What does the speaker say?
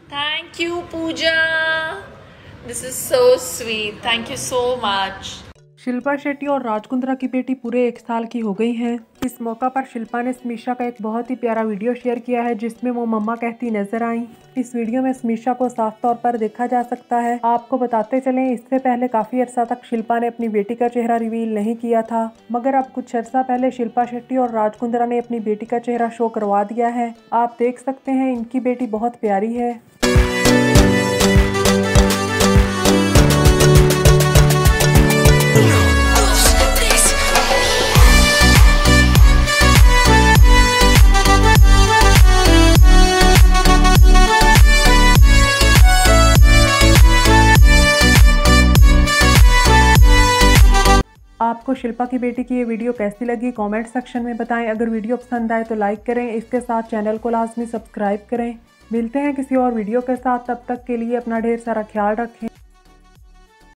Thank you, Pooja. This is so sweet. Thank you so much. Shilpa Shetty और राज कुंद्रा की बेटी पूरे 1 साल की हो गई हैं। इस मौका पर शिल्पा ने स्मीशा का एक बहुत ही प्यारा वीडियो शेयर किया है जिसमें वो मम्मा कहती नजर आई। इस वीडियो में स्मीशा को साफ तौर पर देखा जा सकता है। आपको बताते चलें, इससे पहले काफी अरसा तक शिल्पा ने अपनी बेटी का चेहरा रिवील नहीं किया था, मगर अब कुछ अर्सा पहले शिल्पा शेट्टी और राज कुंद्रा ने अपनी बेटी का चेहरा शो करवा दिया है। आप देख सकते हैं, इनकी बेटी बहुत प्यारी है। आपको शिल्पा की बेटी की ये वीडियो कैसी लगी कमेंट सेक्शन में बताएं। अगर वीडियो पसंद आए तो लाइक करें, इसके साथ चैनल को लाजमी सब्सक्राइब करें। मिलते हैं किसी और वीडियो के साथ, तब तक के लिए अपना ढेर सारा ख्याल रखें।